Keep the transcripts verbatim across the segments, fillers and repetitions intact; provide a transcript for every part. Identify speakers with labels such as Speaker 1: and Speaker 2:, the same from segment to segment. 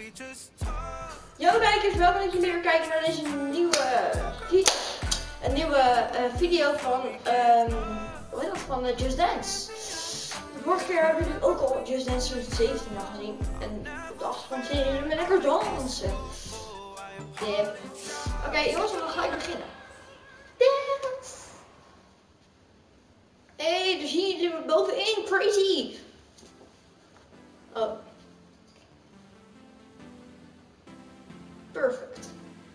Speaker 1: Yo kijkers, welkom dat jullie weer kijken naar deze nieuwe, een nieuwe uh, video van, um, hoe heet dat, van uh, Just Dance. De vorige keer hebben jullie ook al Just Dance twintig zeventien al gezien. En op de achtergrond zien jullie me lekker dansen. Yep. Oké okay, jongens, dan ga ik beginnen. Dance! Hé, hey, daar zien jullie me bovenin, crazy! Oh. Perfect.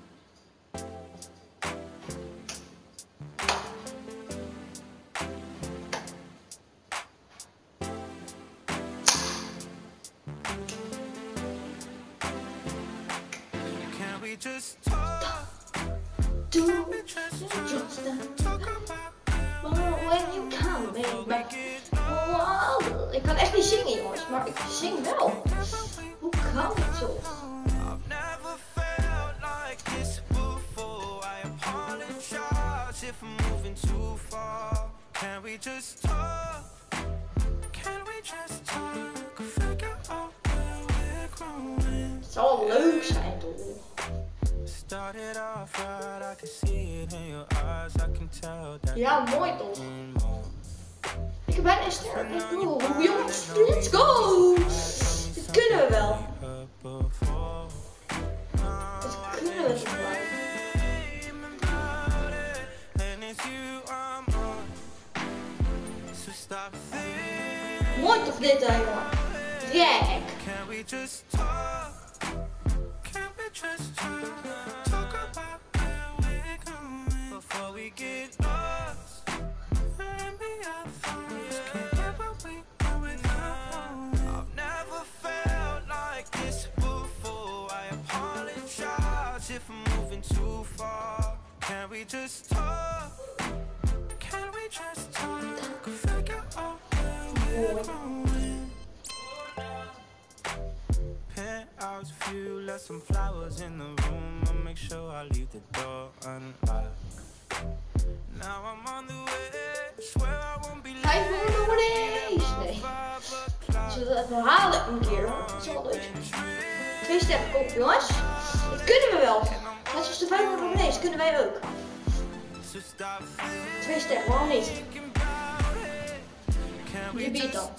Speaker 2: Can we just talk?
Speaker 1: Do just talk when you come back. Wow, ik kan echt niet zingen jongens, maar ik zing wel. Hoe kan het zo?
Speaker 2: If I'm moving too far, can we just talk? Can we just talk? Figure out where we're growing.
Speaker 1: Het zal leuk zijn toch?
Speaker 2: Started off right, I can see it in your eyes, I can tell that.
Speaker 1: Ja, mooi toch? Ik heb bijna een ster. Let's go, jongens, let's go! Dit kunnen we wel. Dit kunnen we toch wel. Mooi toch dit hè jongen? Gek!
Speaker 2: Can we just talk? Can we just talk? Talk about where we're going before we get lost. Maybe our thoughts can't get what we want without. I've never felt like this before. I apologize if I'm moving too far. Can we just talk? Can we just talk? Figure out where we're going. Penthouse view, left some flowers in the room. I'll make sure I leave the door unlocked. Now I'm on the way. Swear I won't be late.
Speaker 1: Vijf minuten nog ineens. Nee. Zullen we het even halen een keer? Dat is wel leuk. Twee sterren, kom jongens. Dat kunnen we wel. Net zoals de vijf minuten nog ineens, kunnen wij ook. Twee sterren, waarom niet? Die beat dan.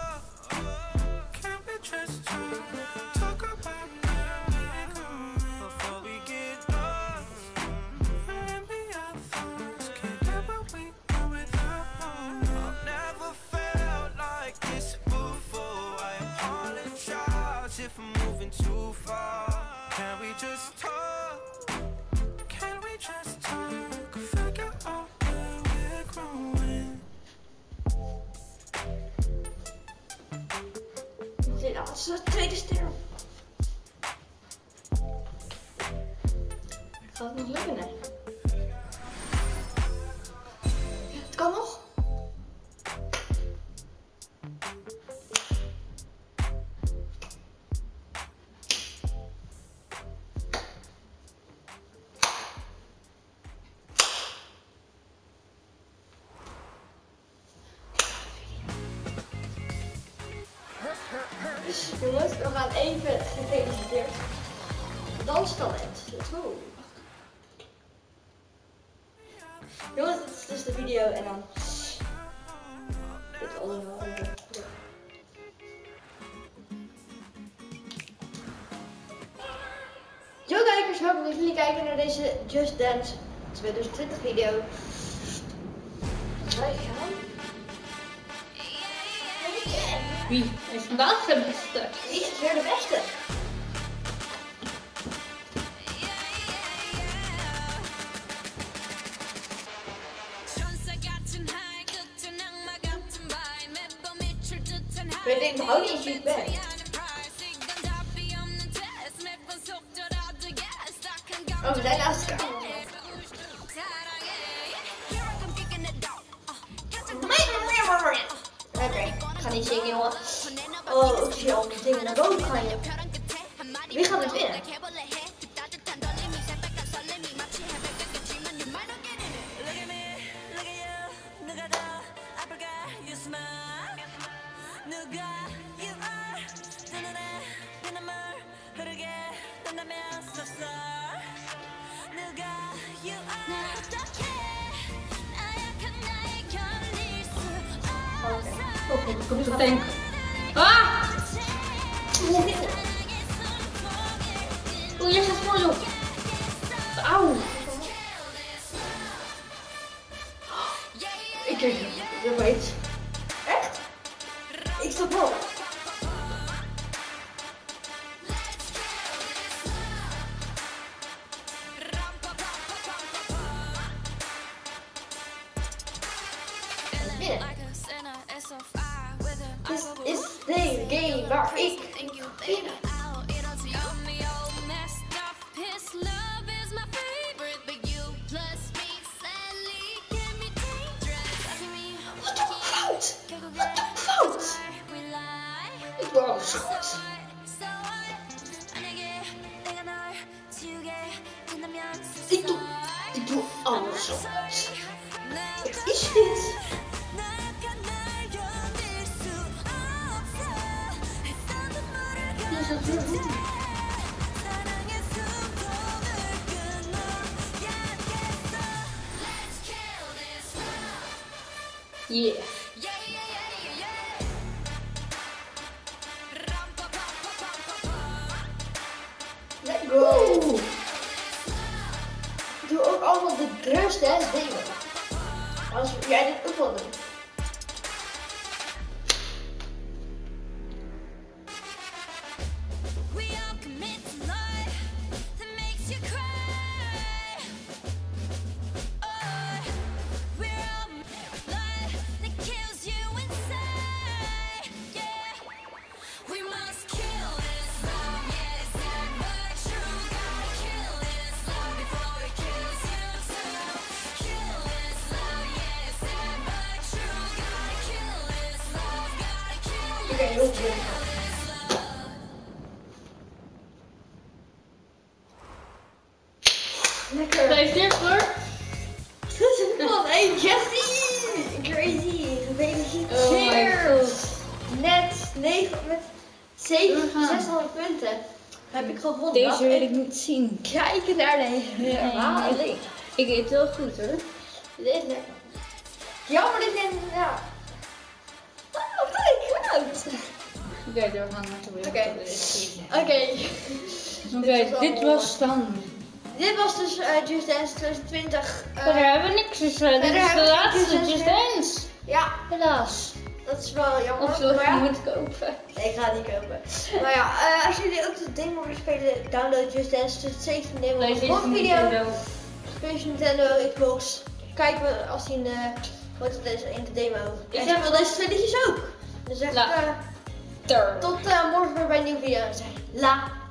Speaker 2: If I'm moving too far, can we just talk? Can we just talk? Figure out where we're growing.
Speaker 1: De laatste, tweede ster. Gaat het nog lukken, hè? Het kan nog. Dus jongens, we gaan even gefeliciteerd. Danstalent. Let's go. Jongens, dit is dus de video en dan dit allemaal even. Yo kijkers, welkom dat jullie kijken naar deze Just Dance twintig twintig video. Wij gaan. Wie is vandaag de beste? Wie is weer de beste? Ik weet überhaupt niet wie ik ben. Oh, we zijn naast elkaar. Oké, okay, ik ga niet zingen jongen. Oh, ik zie al die dingen naar boven gaan je. Wie gaat het winnen?
Speaker 2: 누가 you are.
Speaker 1: Oké,
Speaker 3: Ik kom zo tank. Ah! Oeh, jij gaat voor op. Auw.
Speaker 1: ik weet het. Ik weet. Echt? Ik stop wel. Dit is de game waar ik in. Wat doe ik fout? Wat doe ik fout? Ik word alles goed. Ik doe, ik doe alles goed. Wat is dit?
Speaker 3: Is dat weer goed? Yeah.
Speaker 1: Let's go! Ik doe ook allemaal de grootste dingen. Als jij dit ook wel doet. Oké, heel goed. Lekker.
Speaker 3: Gefeliciteerd hoor.
Speaker 1: Goed, hey Jessie! Crazy, gefeliciteerd!
Speaker 3: Oh my god.
Speaker 1: Net negen met zeven,
Speaker 3: We gaan.
Speaker 1: zeshonderd punten heb ik gewonnen.
Speaker 3: Deze wil ik niet zien.
Speaker 1: Kijken naar de herhaling.
Speaker 3: Nee, ik eet wel goed hoor.
Speaker 1: Dit is lekker. Jammer dat ik net, ja. Oh, kijk, goed!
Speaker 3: Oké, we gaan naar de
Speaker 1: Oké.
Speaker 3: Oké,
Speaker 1: Oké,
Speaker 3: dit was dan.
Speaker 1: dit was dus uh, Just Dance twintig twintig. Uh,
Speaker 3: Verder hebben we niks, dus uh, dit
Speaker 1: verder
Speaker 3: is de
Speaker 1: hebben we
Speaker 3: laatste
Speaker 1: Just
Speaker 3: Just
Speaker 1: Dance.
Speaker 3: Dance.
Speaker 1: ja,
Speaker 3: Helaas.
Speaker 1: dat is wel jammer.
Speaker 3: Of zullen we
Speaker 1: maar
Speaker 3: het
Speaker 1: ja.
Speaker 3: moeten kopen?
Speaker 1: Nee, ik ga het niet kopen. Maar ja, uh, als jullie ook de demo willen spelen, download Just Dance twintig zeventien demo.
Speaker 3: Deze is
Speaker 1: Vorige
Speaker 3: niet
Speaker 1: video.
Speaker 3: Nintendo.
Speaker 1: Special Nintendo, Xbox. Kijken we als hij in de, wat is deze, in de demo.
Speaker 3: Ik
Speaker 1: Ik
Speaker 3: zeg-
Speaker 1: zeg wel deze twee liedjes ook. Dus echt,
Speaker 3: La.
Speaker 1: uh,
Speaker 3: Ter.
Speaker 1: tot uh, morgen weer bij een nieuwe video. La.